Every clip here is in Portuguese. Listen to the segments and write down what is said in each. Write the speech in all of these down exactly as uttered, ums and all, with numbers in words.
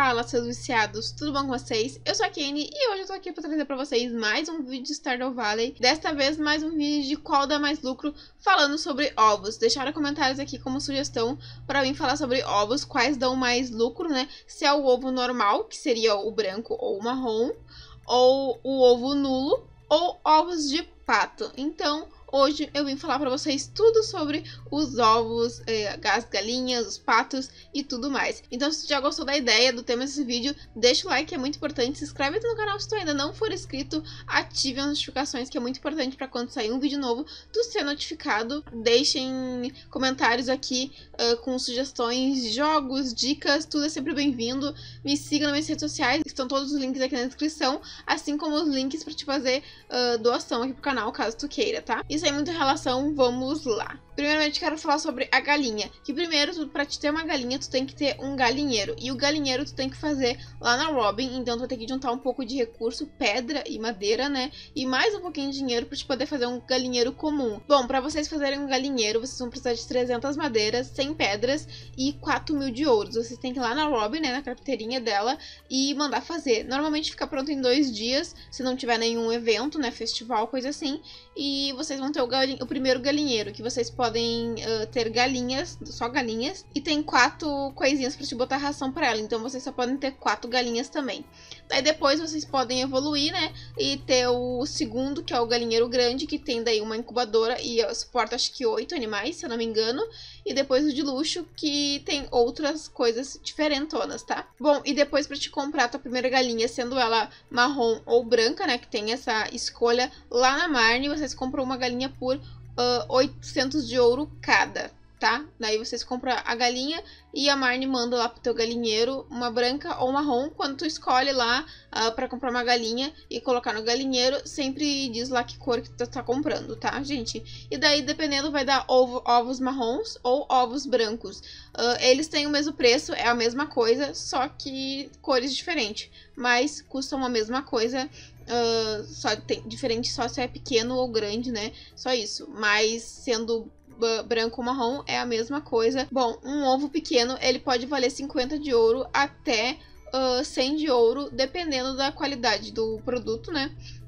Fala, seus viciados, tudo bom com vocês? Eu sou a Kenny e hoje eu tô aqui pra trazer pra vocês mais um vídeo de Stardew Valley. Desta vez mais um vídeo de qual dá mais lucro, falando sobre ovos. Deixaram comentários aqui como sugestão pra mim falar sobre ovos, quais dão mais lucro, né? Se é o ovo normal, que seria o branco ou o marrom, ou o ovo nulo, ou ovos de pato. Então, hoje eu vim falar pra vocês tudo sobre os ovos, eh, as galinhas, os patos e tudo mais. Então, se você já gostou da ideia, do tema desse vídeo, deixa o like, que é muito importante. Se inscreve no canal se tu ainda não for inscrito. Ative as notificações, que é muito importante pra quando sair um vídeo novo, tu ser notificado. Deixem comentários aqui uh, com sugestões, jogos, dicas, tudo é sempre bem-vindo. Me siga nas minhas redes sociais, estão todos os links aqui na descrição, assim como os links pra te fazer uh, doação aqui pro canal, caso tu queira, tá? Isso tem muita relação, vamos lá. Primeiramente quero falar sobre a galinha, que primeiro, tu, pra te ter uma galinha, tu tem que ter um galinheiro, e o galinheiro tu tem que fazer lá na Robin, então tu vai ter que juntar um pouco de recurso, pedra e madeira, né, e mais um pouquinho de dinheiro pra te poder fazer um galinheiro comum. Bom, pra vocês fazerem um galinheiro, vocês vão precisar de trezentas madeiras, cem pedras e quatro mil de ouros. Vocês têm que ir lá na Robin, né, na carteirinha dela, e mandar fazer. Normalmente fica pronto em dois dias, se não tiver nenhum evento, né, festival, coisa assim, e vocês vão ter o, galin o primeiro galinheiro, que vocês podem uh, ter galinhas, só galinhas, e tem quatro coisinhas pra te botar ração pra ela, então vocês só podem ter quatro galinhas também. Daí depois vocês podem evoluir, né, e ter o segundo, que é o galinheiro grande, que tem daí uma incubadora e suporta acho que oito animais, se eu não me engano, e depois o de luxo, que tem outras coisas diferentonas, tá? Bom, e depois pra te comprar a tua primeira galinha, sendo ela marrom ou branca, né, que tem essa escolha, lá na Marne vocês compram uma galinha por uh, oitocentos de ouro cada, tá? Daí vocês compram a galinha e a Marne manda lá pro teu galinheiro uma branca ou marrom. Quando tu escolhe lá uh, pra comprar uma galinha e colocar no galinheiro, sempre diz lá que cor que tu tá comprando, tá, gente? E daí, dependendo, vai dar ovo, ovos marrons ou ovos brancos. Uh, eles têm o mesmo preço, é a mesma coisa, só que cores diferentes. Mas custam a mesma coisa. Uh, só tem diferente só se é pequeno ou grande, né? Só isso. Mas sendo branco ou marrom é a mesma coisa. Bom, um ovo pequeno ele pode valer cinquenta de ouro até uh, cem de ouro, dependendo da qualidade do produto, né?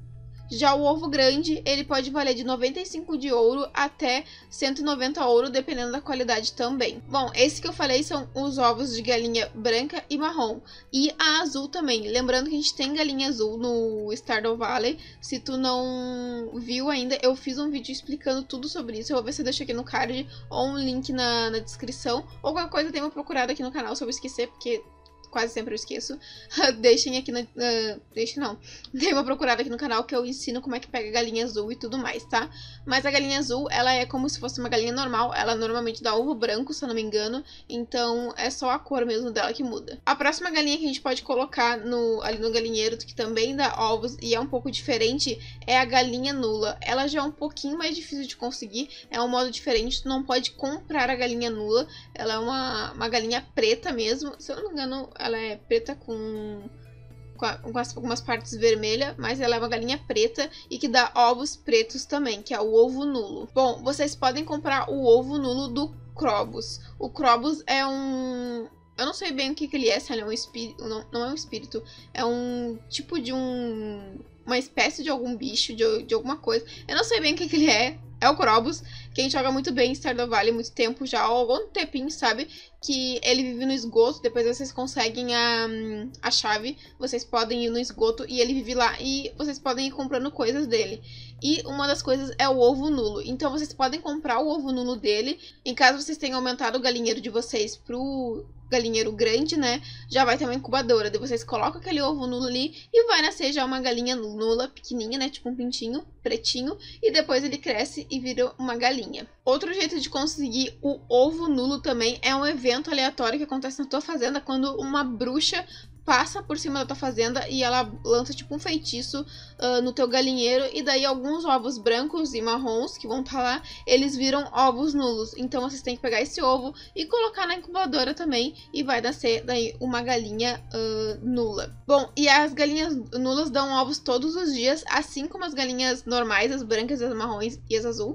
Já o ovo grande, ele pode valer de noventa e cinco de ouro até cento e noventa ouro, dependendo da qualidade também. Bom, esse que eu falei são os ovos de galinha branca e marrom. E a azul também. Lembrando que a gente tem galinha azul no Stardew Valley. Se tu não viu ainda, eu fiz um vídeo explicando tudo sobre isso. Eu vou ver se eu deixo aqui no card ou um link na, na descrição. Ou qualquer coisa, tem uma procurada aqui no canal se eu esquecer, porque quase sempre eu esqueço. Deixem aqui na... Uh, deixem não. Dei uma procurada aqui no canal que eu ensino como é que pega galinha azul e tudo mais, tá? Mas a galinha azul, ela é como se fosse uma galinha normal. Ela normalmente dá ovo branco, se eu não me engano. Então, é só a cor mesmo dela que muda. A próxima galinha que a gente pode colocar no, ali no galinheiro, que também dá ovos e é um pouco diferente, é a galinha nula. Ela já é um pouquinho mais difícil de conseguir. É um modo diferente. Tu não pode comprar a galinha nula. Ela é uma, uma galinha preta mesmo. Se eu não me engano, ela é preta com, com, a, com as, algumas partes vermelhas, mas ela é uma galinha preta e que dá ovos pretos também, que é o ovo nulo. Bom, vocês podem comprar o ovo nulo do Krobus. O Krobus é um... eu não sei bem o que, que ele é, se ele é um espírito... Não, não é um espírito, é um tipo de um... uma espécie de algum bicho, de, de alguma coisa. Eu não sei bem o que, que ele é. É o Krobus. Quem joga muito bem em Stardew Valley há muito tempo já, há algum tempinho, sabe? Que ele vive no esgoto, depois vocês conseguem a, a chave, vocês podem ir no esgoto e ele vive lá e vocês podem ir comprando coisas dele. E uma das coisas é o ovo nulo, então vocês podem comprar o ovo nulo dele, em caso vocês tenham aumentado o galinheiro de vocês pro galinheiro grande, né, já vai ter uma incubadora, daí vocês colocam aquele ovo nulo ali e vai nascer já uma galinha nula, pequenininha, né, tipo um pintinho, pretinho, e depois ele cresce e vira uma galinha. Outro jeito de conseguir o ovo nulo também é um evento aleatório que acontece na tua fazenda, quando uma bruxa passa por cima da tua fazenda e ela lança tipo um feitiço uh, no teu galinheiro, e daí alguns ovos brancos e marrons que vão estar tá lá, eles viram ovos nulos. Então vocês têm que pegar esse ovo e colocar na incubadora também, e vai nascer daí uma galinha uh, nula. Bom, e as galinhas nulas dão ovos todos os dias, assim como as galinhas normais, as brancas, as marrons e as azul.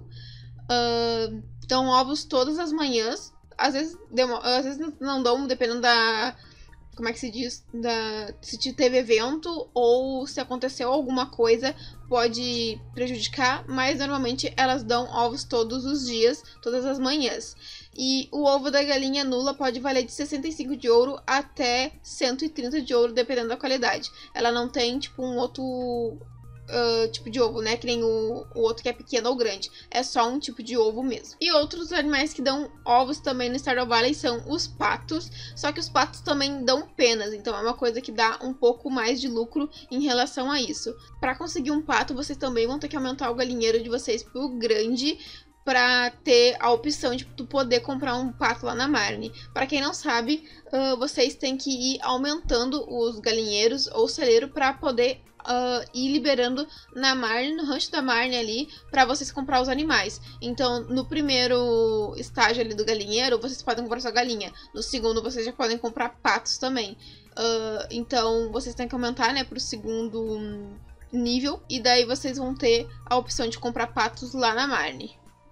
Uh, dão ovos todas as manhãs. Às vezes, às vezes não dão, dependendo da como é que se diz, da, se teve evento ou se aconteceu alguma coisa, pode prejudicar, mas normalmente elas dão ovos todos os dias, todas as manhãs. E o ovo da galinha nula pode valer de sessenta e cinco de ouro até cento e trinta de ouro, dependendo da qualidade. Ela não tem, tipo, um outro... Uh, tipo de ovo, né? Que nem o, o outro que é pequeno ou grande. É só um tipo de ovo mesmo. E outros animais que dão ovos também no Stardew Valley são os patos. Só que os patos também dão penas. Então é uma coisa que dá um pouco mais de lucro em relação a isso. Para conseguir um pato, vocês também vão ter que aumentar o galinheiro de vocês pro grande, para ter a opção de tu poder comprar um pato lá na Marne. Para quem não sabe, uh, vocês têm que ir aumentando os galinheiros ou celeiro para poder Uh, ir liberando na Marne, no rancho da Marne ali, para vocês comprar os animais. Então, no primeiro estágio ali do galinheiro, vocês podem comprar sua galinha. No segundo, vocês já podem comprar patos também. Uh, então, vocês têm que aumentar, né, pro segundo nível. E daí vocês vão ter a opção de comprar patos lá na Marne.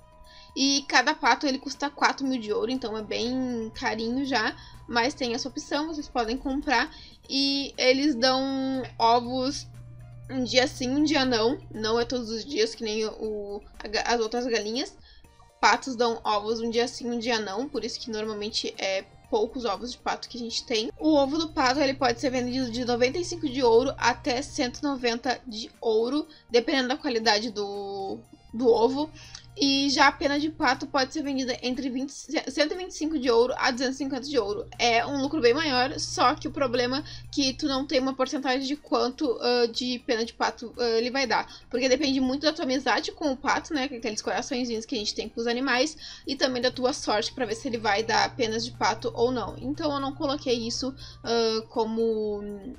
E cada pato, ele custa quatro mil de ouro, então é bem carinho já. Mas tem essa opção, vocês podem comprar. E eles dão ovos um dia sim, um dia não. Não é todos os dias, que nem o, as outras galinhas. Patos dão ovos um dia sim, um dia não. Por isso que normalmente é poucos ovos de pato que a gente tem. O ovo do pato, ele pode ser vendido de noventa e cinco de ouro até cento e noventa de ouro, dependendo da qualidade do, do ovo. E já a pena de pato pode ser vendida entre vinte, cento e vinte e cinco de ouro a duzentos e cinquenta de ouro. É um lucro bem maior, só que o problema é que tu não tem uma porcentagem de quanto uh, de pena de pato uh, ele vai dar. Porque depende muito da tua amizade com o pato, né? Aqueles coraçõezinhos que a gente tem com os animais. E também da tua sorte pra ver se ele vai dar penas de pato ou não. Então eu não coloquei isso uh, como...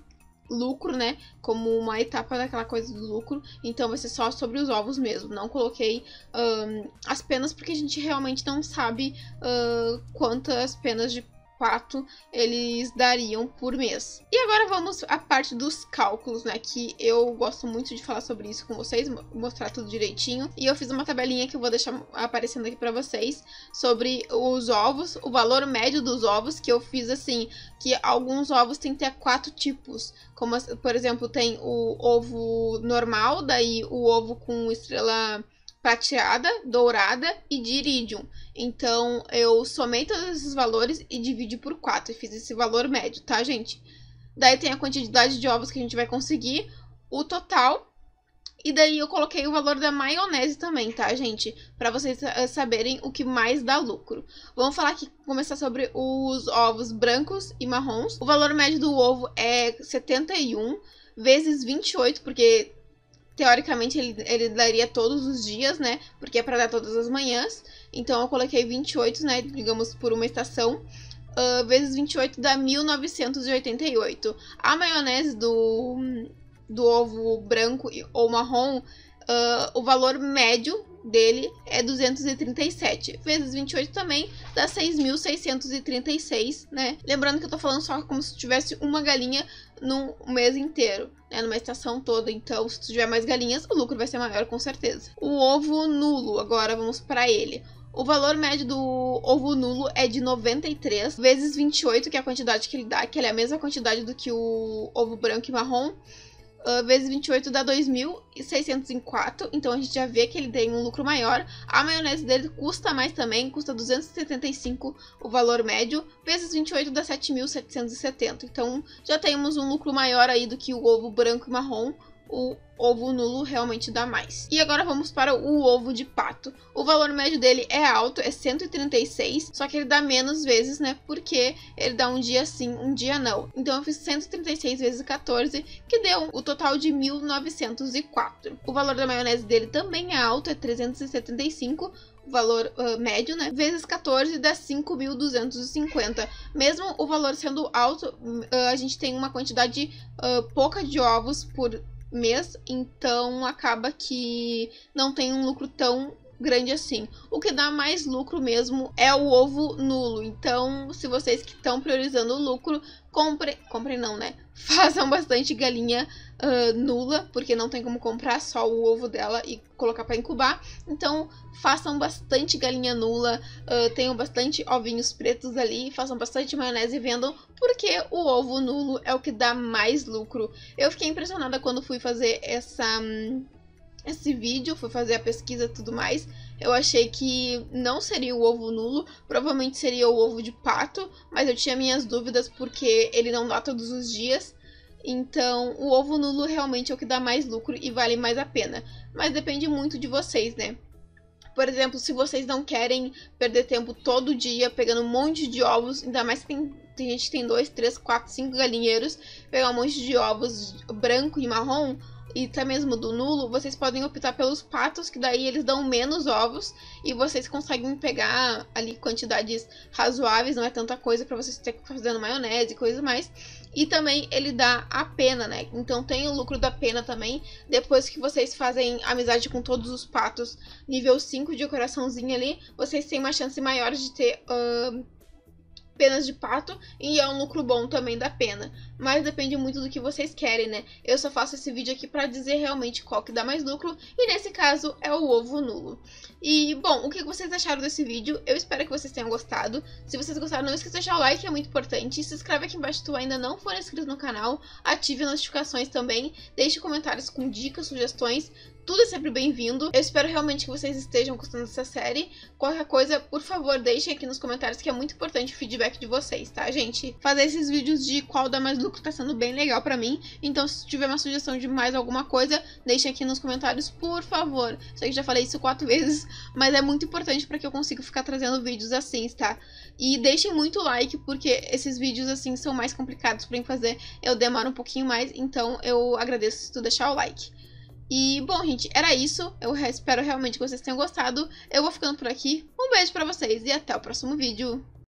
lucro, né, como uma etapa daquela coisa do lucro, então vai ser só sobre os ovos mesmo. Não coloquei um, as penas porque a gente realmente não sabe uh, quantas penas de pato eles dariam por mês. E agora vamos à parte dos cálculos, né, que eu gosto muito de falar sobre isso com vocês, mostrar tudo direitinho. E eu fiz uma tabelinha que eu vou deixar aparecendo aqui pra vocês, sobre os ovos, o valor médio dos ovos, que eu fiz assim, que alguns ovos tem que ter quatro tipos, como por exemplo, tem o ovo normal, daí o ovo com estrela prateada, dourada e de iridium. Então, eu somei todos esses valores e dividi por quatro. E fiz esse valor médio, tá, gente? Daí tem a quantidade de ovos que a gente vai conseguir, o total. E daí eu coloquei o valor da maionese também, tá, gente? Pra vocês saberem o que mais dá lucro. Vamos falar aqui, começar sobre os ovos brancos e marrons. O valor médio do ovo é setenta e um vezes vinte e oito, porque... teoricamente, ele, ele daria todos os dias, né? Porque é pra dar todas as manhãs. Então, eu coloquei vinte e oito, né? Digamos, por uma estação. Uh, vezes vinte e oito dá mil novecentos e oitenta e oito. A maionese do, do ovo branco ou marrom, uh, o valor médio dele é duzentos e trinta e sete. Vezes vinte e oito também dá seis mil seiscentos e trinta e seis, né? Lembrando que eu tô falando só como se tivesse uma galinha no mês inteiro, né? Numa estação toda. Então, se tu tiver mais galinhas, o lucro vai ser maior, com certeza. O ovo nulo, agora vamos para ele. O valor médio do ovo nulo é de noventa e três vezes vinte e oito, que é a quantidade que ele dá, que ele é a mesma quantidade do que o ovo branco e marrom. Uh, vezes vinte e oito dá dois mil seiscentos e quatro, então a gente já vê que ele tem um lucro maior. A maionese dele custa mais também, custa duzentos e setenta e cinco o valor médio, vezes vinte e oito dá sete mil setecentos e setenta, então já temos um lucro maior aí do que o ovo branco e marrom. O ovo nulo realmente dá mais. E agora vamos para o ovo de pato. O valor médio dele é alto, é cento e trinta e seis, só que ele dá menos vezes, né? Porque ele dá um dia sim, um dia não. Então eu fiz cento e trinta e seis vezes quatorze, que deu o total de mil novecentos e quatro. O valor da maionese dele também é alto, é trezentos e setenta e cinco. O valor uh, médio, né? Vezes quatorze dá cinco mil duzentos e cinquenta. Mesmo o valor sendo alto, uh, a gente tem uma quantidade uh, pouca de ovos por mês, então acaba que não tem um lucro tão grande assim. O que dá mais lucro mesmo é o ovo nulo. Então, se vocês que estão priorizando o lucro, comprem, comprem não, né? Façam bastante galinha uh, nula, porque não tem como comprar só o ovo dela e colocar para incubar. Então, façam bastante galinha nula, uh, tenham bastante ovinhos pretos ali, façam bastante maionese e vendam, porque o ovo nulo é o que dá mais lucro. Eu fiquei impressionada quando fui fazer essa... Hum, esse vídeo, fui fazer a pesquisa e tudo mais. Eu achei que não seria o ovo nulo, provavelmente seria o ovo de pato, mas eu tinha minhas dúvidas porque ele não dá todos os dias. Então, o ovo nulo realmente é o que dá mais lucro e vale mais a pena. Mas depende muito de vocês, né? Por exemplo, se vocês não querem perder tempo todo dia pegando um monte de ovos, ainda mais que tem, tem gente que tem dois, três, quatro, cinco galinheiros, pegar um monte de ovos branco e marrom, e até mesmo do nulo, vocês podem optar pelos patos, que daí eles dão menos ovos e vocês conseguem pegar ali quantidades razoáveis, não é tanta coisa pra vocês terem que fazer maionese e coisa mais. E também ele dá a pena, né? Então tem o lucro da pena também. Depois que vocês fazem amizade com todos os patos nível cinco de coraçãozinho ali, vocês têm uma chance maior de ter... Uh... penas de pato, e é um lucro bom também da pena, mas depende muito do que vocês querem, né? Eu só faço esse vídeo aqui pra dizer realmente qual que dá mais lucro, e nesse caso é o ovo nulo. E, bom, o que vocês acharam desse vídeo? Eu espero que vocês tenham gostado. Se vocês gostaram, não esqueça de deixar o like, é muito importante. Se inscreve aqui embaixo se tu ainda não for inscrito no canal, ative as notificações também, deixe comentários com dicas, sugestões, tudo é sempre bem-vindo. Eu espero realmente que vocês estejam gostando dessa série. Qualquer coisa, por favor, deixem aqui nos comentários, que é muito importante o feedback de vocês, tá, gente? Fazer esses vídeos de qual dá mais lucro tá sendo bem legal pra mim. Então, se tiver uma sugestão de mais alguma coisa, deixem aqui nos comentários, por favor. Sei que já falei isso quatro vezes, mas é muito importante pra que eu consiga ficar trazendo vídeos assim, tá? E deixem muito like, porque esses vídeos assim são mais complicados pra mim fazer. Eu demoro um pouquinho mais, então eu agradeço se tu deixar o like. E, bom, gente, era isso. Eu espero realmente que vocês tenham gostado. Eu vou ficando por aqui. Um beijo pra vocês e até o próximo vídeo.